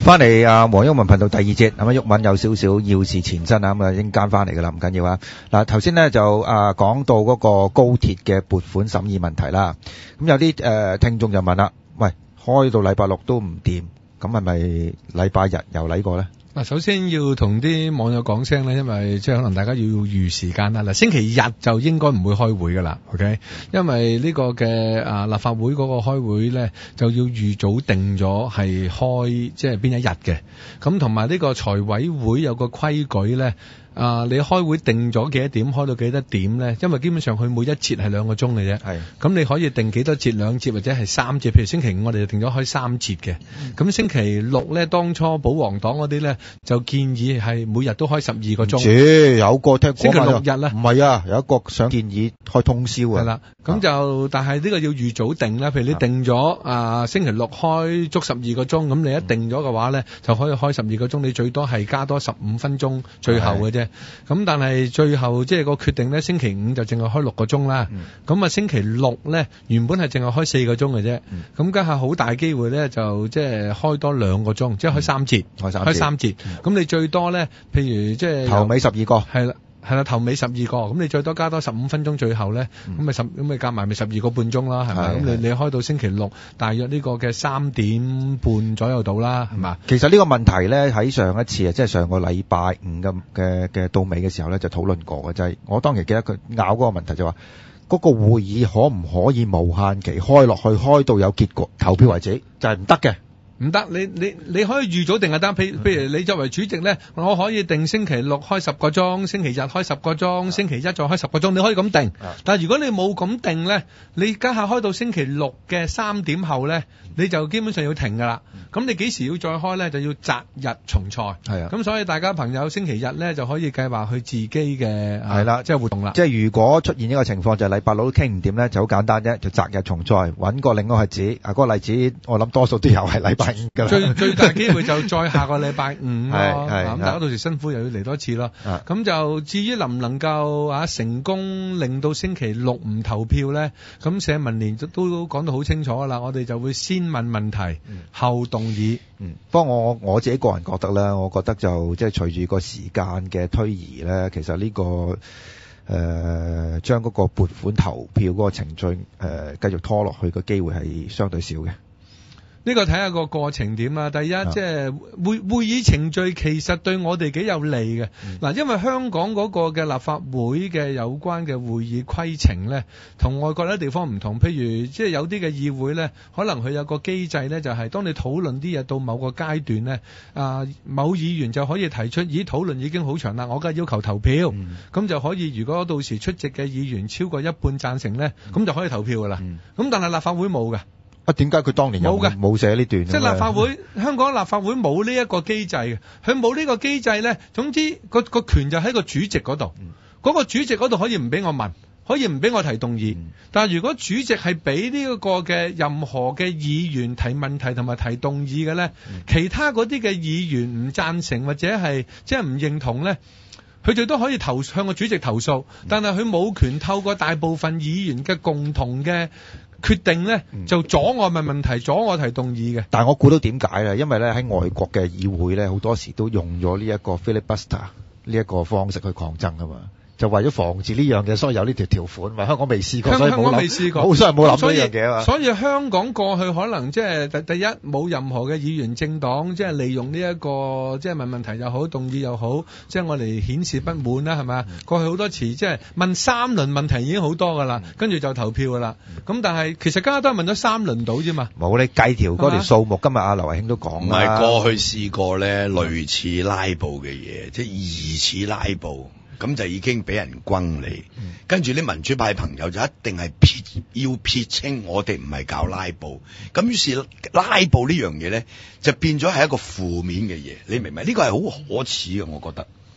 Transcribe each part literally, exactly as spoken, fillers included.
翻嚟啊，黃毓民頻道第二節，咁啊，毓民有少少要事前身啊，咁啊，應間翻嚟噶啦，唔緊要啊。嗱，頭先咧就啊講到嗰個高鐵嘅撥款審議問題啦。咁有啲誒、呃、聽眾就問啦，喂，開到禮拜六都唔掂，咁係咪禮拜日又嚟過咧？ 嗱，首先要同啲網友講聲咧，因為即係可能大家要預時間啦。嗱，星期日就應該唔會開會噶啦 ，OK？因為呢個嘅啊立法會嗰個開會咧，就要預早定咗係開即係邊一日嘅。咁同埋呢個財委會有個規矩咧。啊！你開會定咗幾多點，開到幾多點咧？因為基本上佢每一節係兩個鐘嘅啫。係。咁你可以定幾多節，兩節或者係三節。譬如星期五我哋就定咗開三節嘅。咁、嗯、星期六咧，當初保皇黨嗰啲咧就建議係每日都開十二個鐘。 住有個聽星期六日咧， 唔係啊，有一個想建議開通宵啊。係啦。 咁就、啊、但係呢個要預早定啦。譬如你定咗啊星期六開足十二個鐘，咁你一定咗嘅話咧，就可以開十二個鐘。你最多係加多十五分鐘，最後嘅啫。咁但係最後即係個決定咧，星期五就淨係開六個鐘啦。咁、嗯、啊星期六咧原本係淨係開四個鐘嘅啫。咁家下好大機會咧就即係開多兩個鐘，即係開三節，開三節。開三節。咁、嗯、你最多咧，譬如即係頭尾十二個。係啦。係啦，頭尾十二個，咁你最多加多十五分鐘，最後咧，咁咪十，咁咪夾埋咪十二個半鐘啦，係咪？咁你你開到星期六，大約呢個嘅三點半左右到啦，係嘛？ 其實呢個問題咧喺上一次啊，即係上個禮拜五嘅嘅嘅到尾嘅時候咧，就討論過嘅，就係、是、我當時記得佢拗嗰個問題就話，嗰、那個會議可唔可以無限期開落去，開到有結果投票為止，就係唔得嘅。 唔得，你你你可以預早定係得，譬譬如你作為主席咧，我可以定星期六開十個鐘，星期日開十個鐘，星期一再開十個鐘，你可以咁定。但係如果你冇咁定咧，你家下開到星期六嘅三點後咧，你就基本上要停㗎啦。咁你幾時要再開咧？就要擇日重賽。係啊。咁所以大家朋友星期日咧就可以計劃去自己嘅係啦，即係活動啦。即係如果出現呢個情況，就係禮拜六都傾唔掂咧，就好簡單啫，就擇日重賽，揾個另一個例子。啊，嗰個例子我諗多數都有係禮拜。 最最大機會就再下個禮拜五咯，咁大家到時辛苦又要嚟多次咯。咁就至於能唔能夠啊成功令到星期六唔投票咧？咁社民連都都講到好清楚噶啦，我哋就會先問問題，嗯、後動議。 嗯，不過我我自己個人覺得咧，我覺得就即係隨住個時間嘅推移咧，其實呢、這個誒將嗰個撥款投票嗰個程序誒、呃、繼續拖落去嘅機會係相對少嘅。 呢、這個睇下個過程點啦。第一，即、啊、係、就是、會會議程序其實對我哋幾有利嘅。嗱、嗯，因為香港嗰個嘅立法會嘅有關嘅會議規程咧，同外國啲地方唔同。譬如即係有啲嘅議會咧，可能佢有個機制咧，就係、是、當你討論啲嘢到某個階段咧，啊某議員就可以提出，咦討論已經好長啦，我梗係要求投票，咁、嗯、就可以。如果到時出席嘅議員超過一半贊成咧，咁、嗯、就可以投票噶啦。咁、嗯、但係立法會冇㗎。啊，點解佢當年有冇冇寫呢段？即係立法會，香港立法會冇呢一個機制嘅，佢冇呢個機制咧。總之個個權就喺個主席嗰度，嗰、嗯嗰個主席嗰度可以唔俾我問，可以唔俾我提動議。嗯、但係如果主席係俾呢一個嘅任何嘅議員提問題同埋提動議嘅咧、嗯，其他嗰啲嘅議員唔贊成或者係即係唔認同咧，佢最多可以投向個主席投訴，但係佢冇權透過大部分議員嘅共同嘅決定咧，就阻我問問題，阻我提動議嘅。但係我估到點解咧？因為咧喺外國嘅議會咧，好多時都用咗呢一個 filibuster 呢一個方式去抗爭啊嘛。就為咗防止呢樣嘢，所以有呢條條款。咪香港未試過，所以冇諗。香港未試過，好多人冇諗呢樣嘢啊。所以香港過去可能即係第第一冇任何嘅議員政黨，即係利用呢一個即係問問題又好，動議又好，即係我哋顯示不滿啦，係咪？過去好多次即係問三輪問題已經好多噶啦，跟住就投票噶啦。咁但係其實加拿大問咗三輪到啫嘛。冇你計條嗰條數目，今日阿劉慧卿都講啦。唔係過去試過咧類似拉布嘅嘢，即係疑似拉布。咁就已經俾人轟你，嗯、跟住啲民主派朋友就一定係撇要撇清我哋唔係搞拉布，咁於是拉布呢樣嘢咧就變咗係一個負面嘅嘢，你明唔明？呢個係好可恥嘅，我覺得。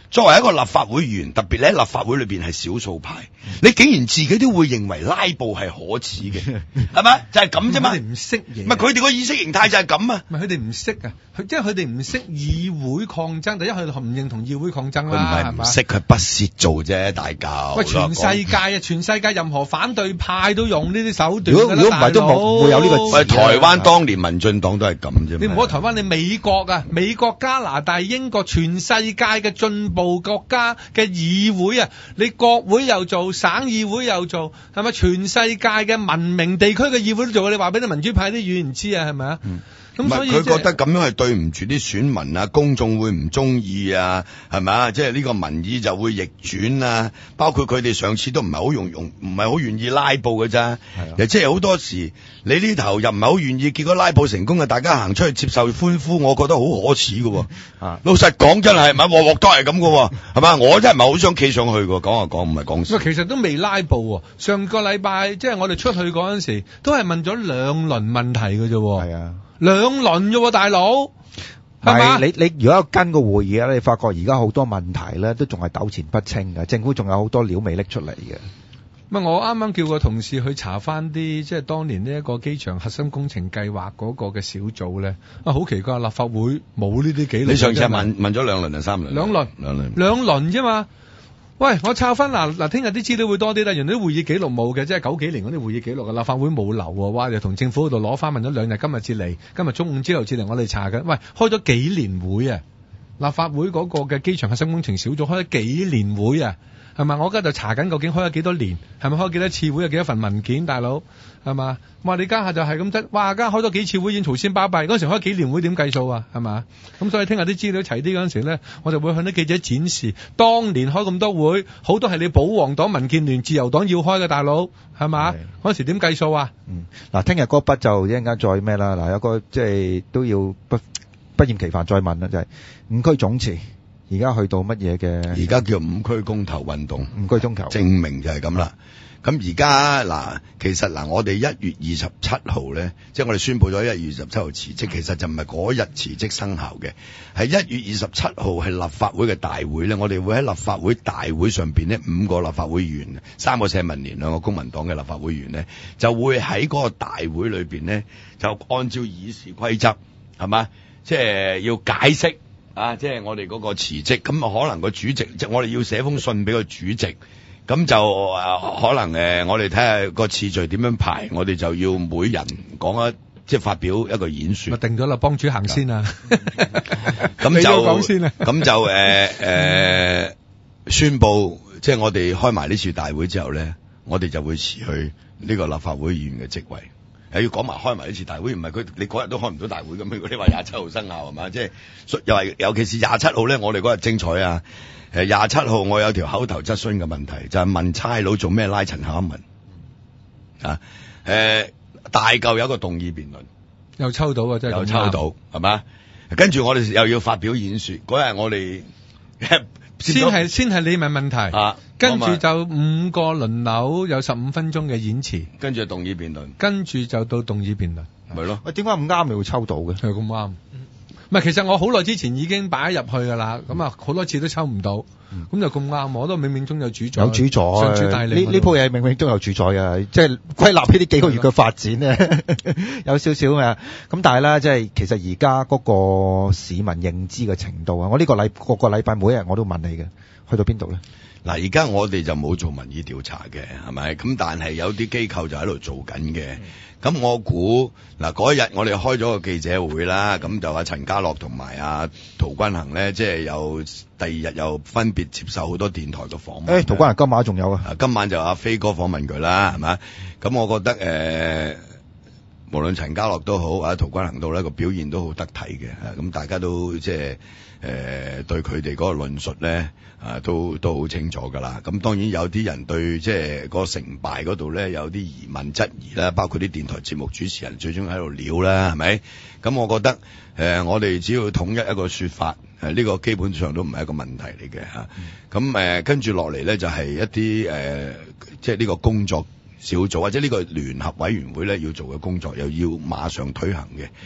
作為一個立法會議員，特別咧立法會裏邊係少數派，你竟然自己都會認為拉布係可恥嘅，係咪？就係咁啫嘛。 佢哋唔識嘢。 唔係佢哋個意識形態就係咁啊。 唔係佢哋唔識啊，佢即係佢哋唔識議會抗爭。第一，佢哋唔認同議會抗爭啦，係嘛？ 佢唔係唔識，佢不屑做啫，大教。 喂，全世界啊，全世界任何反對派都用呢啲手段。 如果如果唔係都冇會有呢個。 喂，台灣當年民進黨都係咁啫。 你唔好台灣，你美國啊，美國、加拿大、英國，全世界嘅進步國家嘅議會啊，你國會又做，省議會又做，係咪？全世界嘅文明地區嘅議會都做，你話俾啲民主派啲議員知啊，係咪啊？嗯咁所以佢覺得咁樣係對唔住啲選民啊，公眾會唔中意啊，係咪啊？即係呢個民意就會逆轉啊。包括佢哋上次都唔係好用用，唔係好願意拉布嘅咋。係即係好多時你呢頭又唔係好願意，結果拉布成功嘅，大家行出去接受歡呼，我覺得好可恥嘅。啊，老實講真係，咪鑊鑊都係咁嘅，係嘛？我真係唔係好想企上去嘅，講就講，唔係講笑。 其實都未拉布喎。上個禮拜即係我哋出去嗰陣時，都係問咗兩輪問題嘅啫。係啊。兩輪啫喎，大佬，係嘛？ 你你如果跟個會議咧，你發覺而家好多問題咧，都仲係糾纏不清嘅，政府仲有好多料未拎出嚟嘅。 唔係，我啱啱叫個同事去查翻啲，即係當年呢一個機場核心工程計劃嗰個嘅小組咧，啊，好奇怪，立法會冇呢啲記錄。 你上次問問咗兩輪定三輪？ 兩輪， 兩輪， 兩輪啫嘛。喂，我抄翻嗱嗱，聽日啲資料會多啲啦。原來啲會議記錄冇嘅，即係九幾年嗰啲會議記錄嘅，立法會冇留喎。哇，又同政府嗰度攞翻問咗兩日，今日至嚟，今日中午之後至嚟，我哋查緊。喂，開咗幾年會啊？立法會嗰個嘅機場核心工程小組開咗幾年會啊？係咪？我而家就查緊究竟開咗幾多年，係咪開幾多次會，有幾多份文件，大佬係嘛？哇！你家下就係咁得，哇！家下開咗幾次會已經嘈先巴閉，嗰時開幾年會點計數啊？係嘛？咁所以聽日啲資料齊啲嗰陣時咧，我就會向啲記者展示，當年開咁多會，好多係你保皇黨、民建聯、自由黨要開嘅，大佬係嘛？嗰時點計數啊？ 嗯，嗱，聽日嗰筆就一陣間再咩啦？嗱，有個即係都要不不厭其煩再問啦，就係、是、五區總辭。而家去到乜嘢嘅？ 而家叫五區公投運動， 五區公投證明就係咁啦。咁而家嗱，其實嗱，我哋一月二十七號咧，即係我哋宣布咗一月二十七號辭職，其實就唔係嗰日辭職生效嘅，係一月二十七號係立法會嘅大會咧。我哋會喺立法會大會上邊呢，五個立法會議員，三個社民連，兩個公民黨嘅立法會議員咧，就會喺嗰個大會裏邊呢，就按照議事規則係嘛，即係要解釋。啊，即係我哋嗰個辭職，咁啊可能個主席，即係我哋要寫封信俾個主席，咁就誒、啊、可能誒、呃、我哋睇下個次序點樣排，我哋就要每人講一，即係發表一個演說。 定咗啦，幫主行先啊！ 咁就講先啊！ 咁就誒誒、呃呃、宣布，即係我哋開埋呢次大會之後咧，我哋就會辭去呢個立法會議員嘅職位。又要講埋開埋呢次大會，唔係佢你嗰日都開唔到大會咁。如果你話廿七號生效係嘛，即係又係尤其是廿七號咧，我哋嗰日精彩啊！誒廿七號我有條口頭質詢嘅問題，就係、是、問差佬做咩拉陳巧文啊？誒、呃、大嚿有一個動議辯論， 又抽到啊！真係又抽到係嘛？跟住我哋又要發表演說，嗰日我哋先係先係你問問題， 啊、 跟住就五個輪流有十五分鐘嘅演詞， 跟住動議辯論， 跟住就到動議辯論， 係咯？ 喂，點解咁啱你會抽到嘅？ 係咁啱。唔係，其實我好耐之前已經擺入去㗎啦，咁啊好多次都抽唔到，咁、嗯、就咁啱，我都冥冥中有主宰， 有主宰， 上主帶領呢呢鋪嘢冥冥中有主宰嘅，即係歸納呢啲幾個月嘅發展咧，有少少嘅。咁但係咧，即係其實而家嗰個市民認知嘅程度啊，我呢個禮個個禮拜每一日我都問你嘅，去到邊度咧？ 嗱，而家我哋就冇做民意調查嘅，係咪？咁但係有啲機構就喺度做緊嘅。咁、嗯、我估嗱嗰日我哋開咗個記者會啦，咁就阿陳家樂同埋阿陶君行咧，即係有第二日又分別接受好多電台嘅訪問。誒、欸，陶君行今晚仲有啊？今晚就阿飛哥訪問佢啦，係咪？咁我覺得誒、呃，無論陳家樂都好，啊陶君行都咧個表現都好得體嘅，咁大家都即係。誒、呃、對佢哋嗰個論述咧，啊都都好清楚㗎啦。咁當然有啲人對即係嗰個成敗嗰度咧有啲疑問質疑啦，包括啲電台節目主持人最終喺度撩啦，係咪？咁我覺得誒、呃、我哋只要統一一個說法，誒、呃、呢、這個基本上都唔係一個問題嚟嘅嚇。咁誒跟住落嚟咧就係、是、一啲誒、呃、即係呢個工作小組或者呢個聯合委員會咧要做嘅工作，又要馬上推行嘅。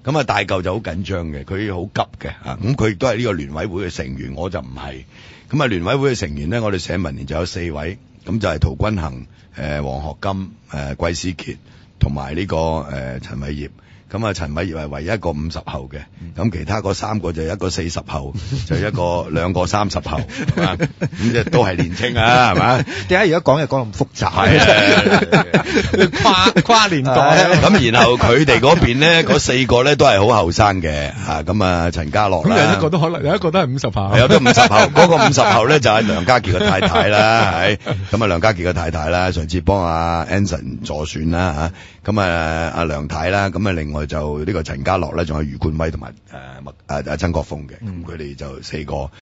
咁啊大嚿就好緊張嘅，佢好急嘅啊，咁佢亦都係呢個聯委會嘅成員，我就唔係。咁啊聯委會嘅成員咧，我哋社民連就有四位，咁就係陶君行、誒黃學金、誒季思傑同埋呢個誒陳偉業。咁啊，陳偉業係唯一一個五十後嘅，咁其他嗰三個就一個四十後，就一個兩個三十後，係嘛？咁即係都係年青啊，係嘛？ 點解而家講嘢講咁複雜？ 跨跨年代。 咁然後佢哋嗰邊咧，嗰四個咧都係好後生嘅嚇，咁啊陳家樂啦， 咁有一個都可能有一個都係五十後， 有都五十後，嗰個五十後咧就係梁家傑嘅太太啦，係咁啊梁家傑嘅太太啦，上次幫阿 Anson 助選啦嚇，咁啊阿梁太啦，咁啊另外就呢個陳家樂咧，仲有余冠威同埋誒麥誒誒曾國鋒嘅，咁佢哋就四個。